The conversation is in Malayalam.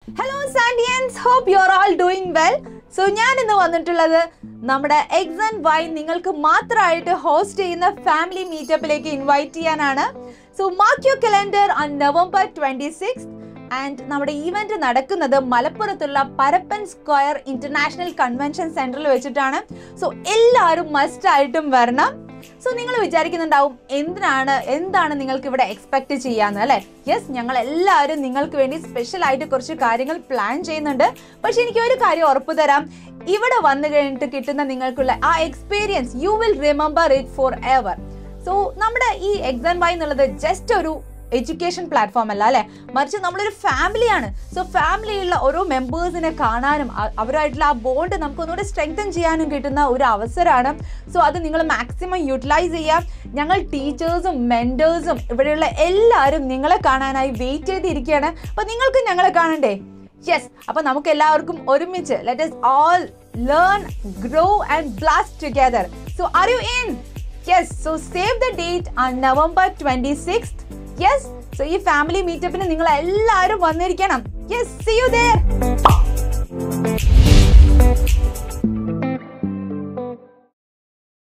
Hello XandYians, hope you are all doing well. So ഞാൻ ഇന്ന് വന്നിട്ടുള്ളത് നമ്മുടെ XandY നിങ്ങൾക്ക് മാത്രമായിട്ട് ഹോസ്റ്റ് ചെയ്യുന്ന ഫാമിലി മീറ്റപ്പിലേക്ക് ഇൻവൈറ്റ് ചെയ്യാനാണ്. So mark your calendar on November 26th and നമ്മുടെ ഈവന്റ് നടക്കുന്നത് മലപ്പുറത്തുള്ള പരപ്പൻ സ്ക്വയർ ഇന്റർനാഷണൽ കൺവെൻഷൻ സെന്ററിൽ വെച്ചിട്ടാണ്. സോ എല്ലാവരും മസ്റ്റ് ആയിട്ടും വരണം. സോ നിങ്ങൾ വിചാരിക്കുന്നുണ്ടാവും എന്താണ് നിങ്ങൾക്ക് ഇവിടെ എക്സ്പെക്ട് ചെയ്യാന്ന് അല്ലേ? യെസ്, ഞങ്ങൾ എല്ലാവരും നിങ്ങൾക്ക് വേണ്ടി സ്പെഷ്യൽ ആയിട്ട് കുറച്ച് കാര്യങ്ങൾ പ്ലാൻ ചെയ്യുന്നുണ്ട്. പക്ഷെ എനിക്ക് ഒരു കാര്യം ഉറപ്പു തരാം, ഇവിടെ വന്നു കഴിഞ്ഞിട്ട് കിട്ടുന്ന നിങ്ങൾക്കുള്ള ആ experience you will remember it forever. So നമ്മുടെ ഈ XandY എന്നുള്ളത് ജസ്റ്റ് ഒരു എഡ്യൂക്കേഷൻ പ്ലാറ്റ്ഫോം അല്ല അല്ലെ, മറിച്ച് നമ്മളൊരു ഫാമിലിയാണ്. സോ ഫാമിലിയുള്ള ഓരോ മെമ്പേഴ്സിനെ കാണാനും അവരുമായിട്ടുള്ള ആ ബോണ്ട് നമുക്ക് ഒന്നുകൂടെ സ്ട്രെങ്തൻ ചെയ്യാനും കിട്ടുന്ന ഒരു അവസരമാണ്. സോ അത് നിങ്ങൾ മാക്സിമം യൂട്ടിലൈസ് ചെയ്യാം. ഞങ്ങൾ ടീച്ചേഴ്സും മെന്റേഴ്സും ഇവിടെയുള്ള എല്ലാവരും നിങ്ങളെ കാണാനായി വെയിറ്റ് ചെയ്തിരിക്കുകയാണ്. അപ്പോൾ നിങ്ങൾക്ക് ഞങ്ങളെ കാണണ്ടേ? യെസ്, അപ്പോൾ നമുക്ക് എല്ലാവർക്കും ഒരുമിച്ച് let us all learn, grow and blast together. So are you in? Yes, so save the date on November 26th. Yes, so ഈ ഫാമിലി മീറ്റപ്പിന് നിങ്ങൾ എല്ലാവരും വന്നിരിക്കണം. Yes, see you there.